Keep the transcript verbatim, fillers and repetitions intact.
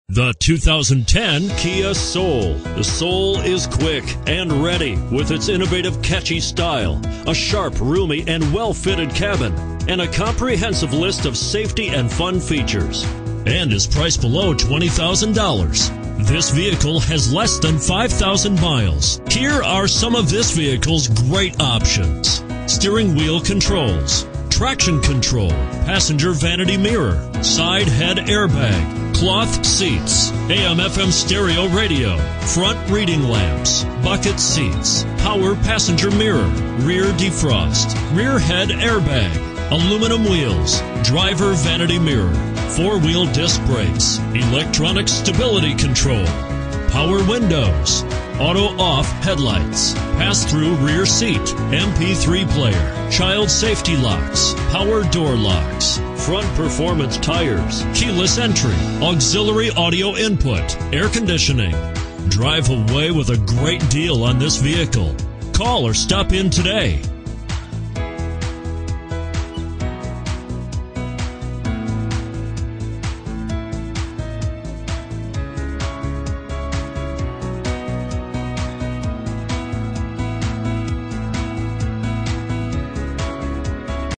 The two thousand ten Kia Soul. The Soul is quick and ready with its innovative, catchy style, a sharp, roomy, and well-fitted cabin, and a comprehensive list of safety and fun features. And is priced below twenty thousand dollars. This vehicle has less than five thousand miles. Here are some of this vehicle's great options: steering wheel controls, traction control, passenger vanity mirror, side head airbag, cloth seats, A M F M stereo radio, front reading lamps, bucket seats, power passenger mirror, rear defrost, rear head airbag, aluminum wheels, driver vanity mirror, four-wheel disc brakes, electronic stability control, power windows, auto-off headlights, pass-through rear seat, M P three player, child safety locks, power door locks, front performance tires, keyless entry, auxiliary audio input, air conditioning. Drive away with a great deal on this vehicle. Call or stop in today.